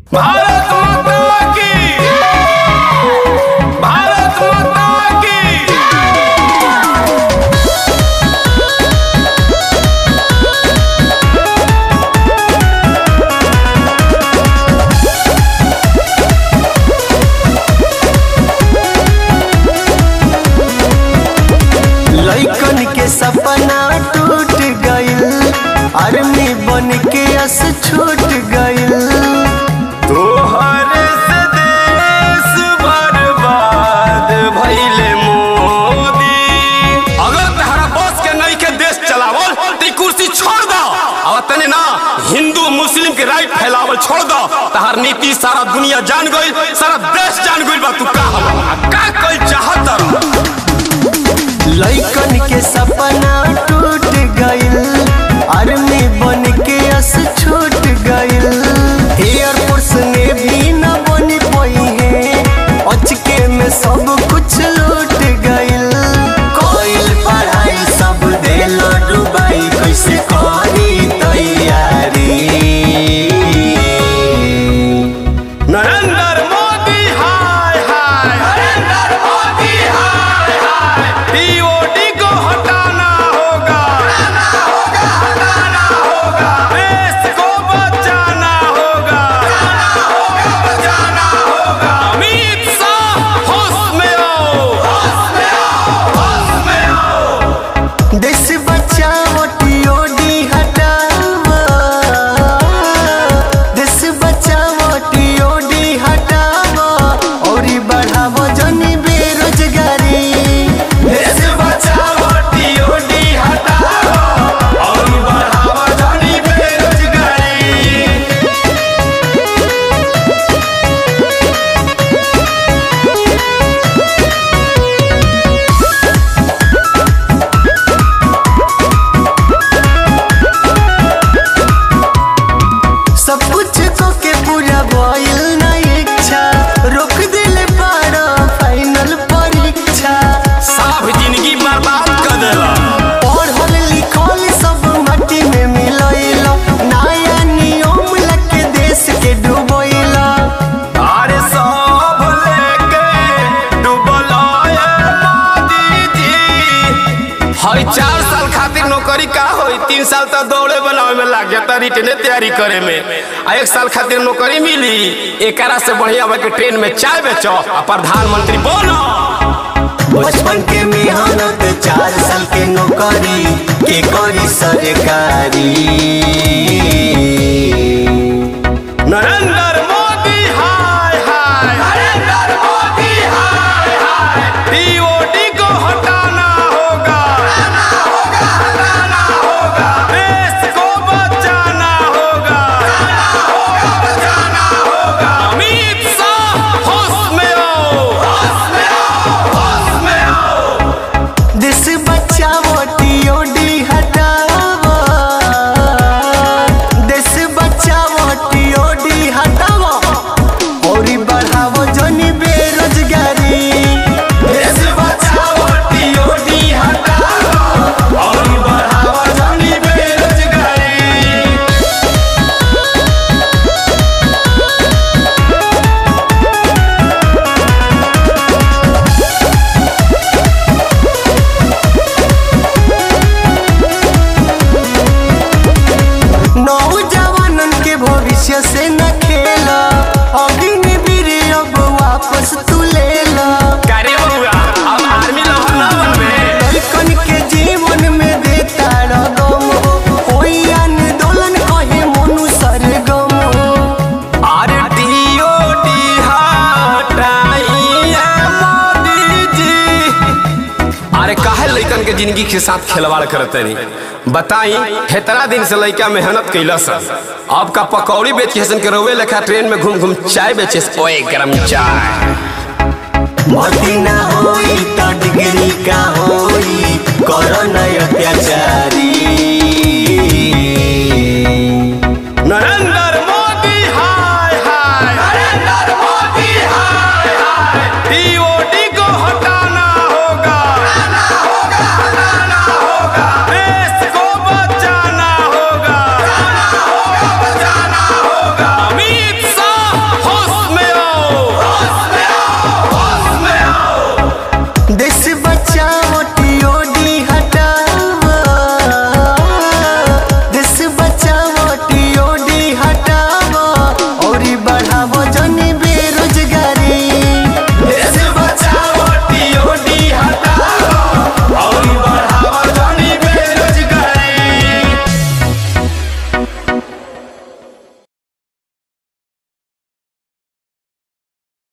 भारत माता की, भारत माता की। लइकन के सपना टूट गइल, आर्मी बन के अस छूट गइल। तोहरे से देश बर्बाद भइले मोदी। अगर तहरा बस के नहीं के देश चलावल तो कुर्सी छोड़ दो। और तने ना हिंदू मुस्लिम के राइट फैलावल छोड़ दो। तहर नीति सारा दुनिया जान गइल, सारा देश जान गइल बा तू का कइल चाहत रह। लइकन के सपना टूट गइल, आर्मी बन के अस छूट गइल। एयरफोर्स ने भी न बन पाई है, अचके में सब कुछ लूट गइल। कोइल पढ़ाई सब देल डुबाई, कैसे करी तैयारी। नरेंद्र मोदी हाय हाय, नरेंद्र मोदी हाय हाय। टीओडी को हटाना होगा, हटाना होगा। देश को बचाना होगा, बचाना होगा। अमित शाह होश में आओ, होश में आओ, होश में आओ। देश बचाओ टीओडी हटाओ, देश बचाओ टीओडी हटाओ, और बढ़ाओ जन बेरोजगारी। देश बचाओ टीओडी हटाओ और बढ़ाओ जन बेरोजगारी। सब कुछ को के पूरा भइल ना इच्छा, रोक दिल पारा फाइनल परीक्षा। साफ जिंदगी बर्बाद कर देला। पढ़ल लिखल सब माटी में मिलैल, नया नियम लके देश के डुबैल। अरे सब लेके डूबल है मोदी जी। हई 4 साल खातिर नौकरी का होई, 3 साल तक दौड़े बनावे में लाग जाता, रिटर्न तैयारी करे में। आ 1 साल खातिर नौकरी मिली, एकरा से बढ़िया बा के ट्रेन में चाय बेचो आ प्रधानमंत्री बनो। बचपन के मेहनत 4 साल के नौकरी के करी सरकारी। नरेंद्र मोदी हाय हाय, नरेंद्र मोदी हाय हाय। टीओडी को हटाना होगा, हटाना होगा। देश को बचाना होगा, बचाना होगा। अमित शाह होश में आओ, होश में आओ, होश में आओ। देश बचाओ टीओडी हटाओ, देश बचाओ टीओडी हटाओ, और बढ़ाओ जन बेरोजगारी। देश बचाओ टीओडी हटाओ और बढ़ाओ जन बेरोजगारी। नौजवानन के भविष्य से न खेला, अग्निवीर अब वापस तू लेला। करे बउआ, अब आर्मी लहर ना बनबे। लइकन के जीवन में देता रगम, होई आंदोलन कहे मनु सरगम। अरे टीओडी हटाइए मोदी जी। अरे काहे लइकन के जिंदगी के साथ खिलवाड़ करते नहीं बताई। हेतरा दिन से लइका मेहनत कैलस, अब का पकौड़ी बेच के हसन के रोवे लेखा ट्रेन में घूम घूम चाय बेचे। ओए गरम चाय। भर्ती ना होई तो डिग्री का होई, करो न अत्याचारी। नरेंद्र